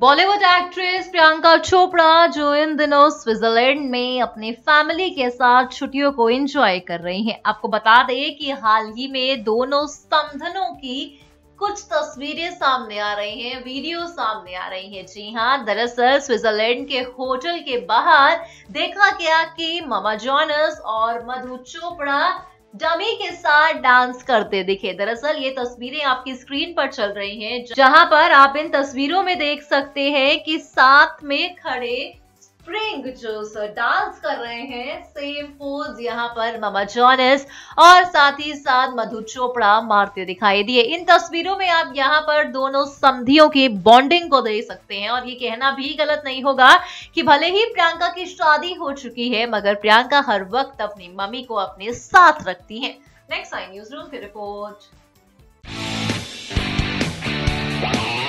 Bollywood actress Priyanka Chopra जो इन दिनों Switzerland में अपने फैमिली के साथ छुट्टियों को एंजॉय कर रही हैं। आपको बता दें कि हाल ही में दोनों समधनों की कुछ तस्वीरें सामने आ रही हैं, वीडियो सामने आ रही हैं। जी हाँ, दरअसल स्विट्जरलैंड के होटल के बाहर देखा गया कि मामा जोनस और मधु चोपड़ा डमी के साथ डांस करते दिखे। दरअसल ये तस्वीरें आपकी स्क्रीन पर चल रही हैं, जहां पर आप इन तस्वीरों में देख सकते हैं कि साथ में खड़े स्प्रिंग जो डांस कर रहे हैं, सेम पोज यहाँ पर मामा जोनस और साथ ही साथ मधु चोपड़ा मारते दिखाई दिए। इन तस्वीरों में आप यहाँ पर दोनों समधियों की बॉन्डिंग को देख सकते हैं और ये कहना भी गलत नहीं होगा कि भले ही प्रियंका की शादी हो चुकी है, मगर प्रियंका हर वक्त अपनी मम्मी को अपने साथ रखती है। नेक्स्ट आई न्यूज रूम की रिपोर्ट।